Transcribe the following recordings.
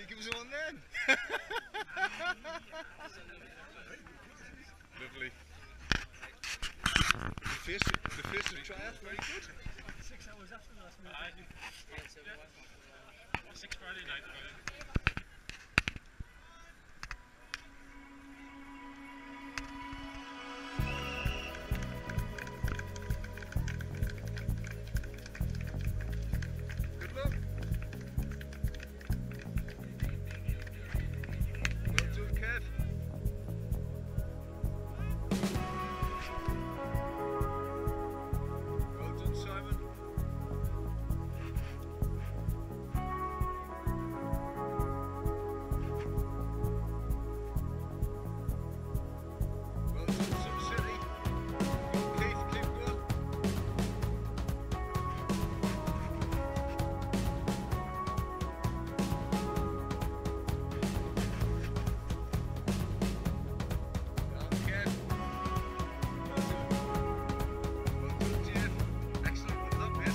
you give us one then? Lovely. The face of the triumph, very good. 6 hours after the last minute. 6 Friday night. Good luck. Well done, Kev. Well done, Simon. Well done, Sun City. Go Keith, keep going. Well, Kev. Well done. Well done, Dave. Excellent, well done, mate.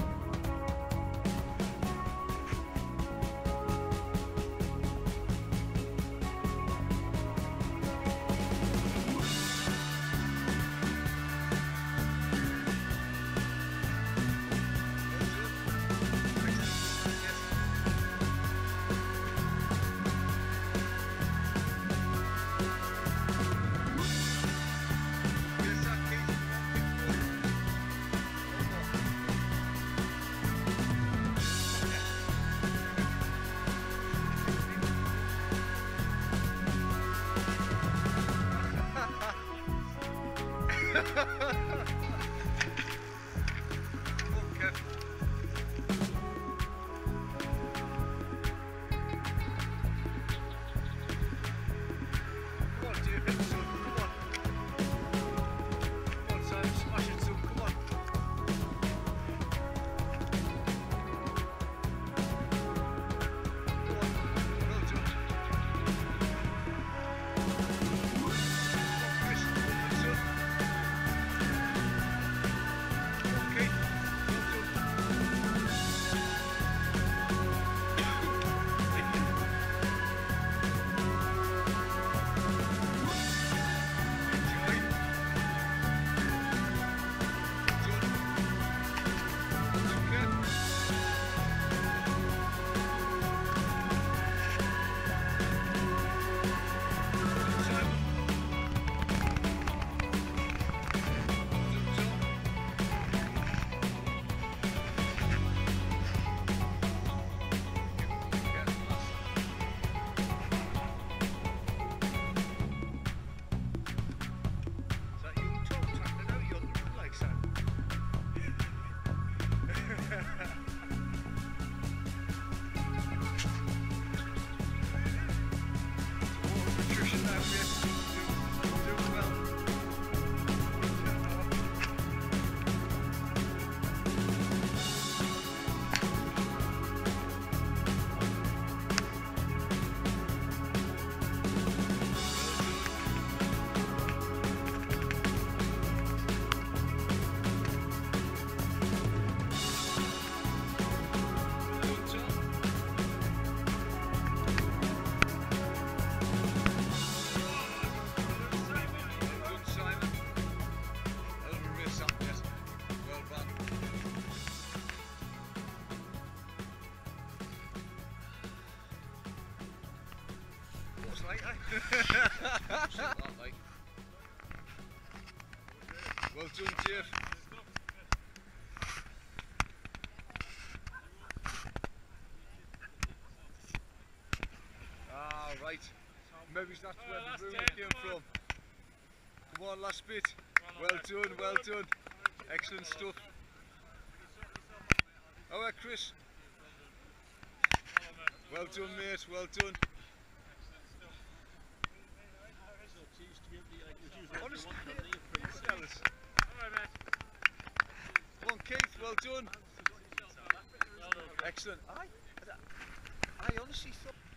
Well done, Dave. Ah, right. Maybe that's where the rumour came from. Come on, last bit. Well done, well done. Excellent stuff. Alright, Chris. Well done, mate, well done. Honestly, come on, Keith, well done. Excellent. I honestly thought...